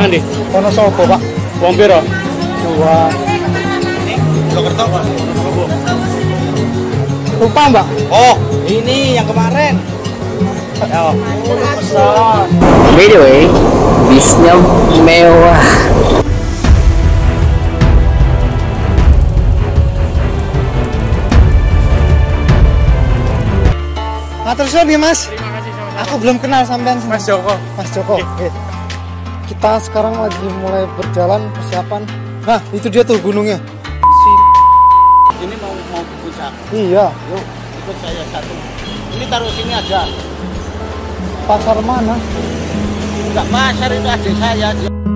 ndi? Kono sopo, Pak? Wong pira? 2. Purwokerto, Pak. Lupa, Mbak. Oh, ini yang kemarin. Ya. By the way, bisnya mewah. Matur suwun ya, Mas. Aku belum kenal sampean, Mas Joko. Mas Joko. Oke. Kita sekarang lagi mulai berjalan persiapan. Nah, itu dia tuh gunungnya. Ini mau ke puncak. Iya. Yuk, ikut saya satu. Ini taruh sini aja. Pasar mana? Enggak pasar, itu adik saya.